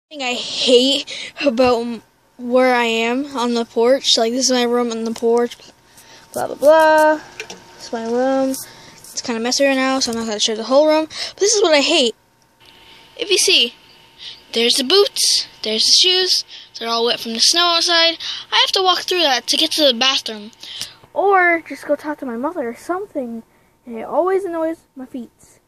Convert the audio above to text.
Thing I hate about where I am on the porch. Like, this is my room on the porch. Blah, blah, blah. This is my room. It's kind of messy right now, so I'm not going to show the whole room. But this is what I hate. If you see, there's the boots. There's the shoes. They're all wet from the snow outside. I have to walk through that to get to the bathroom. Or just go talk to my mother or something. And it always annoys my feet.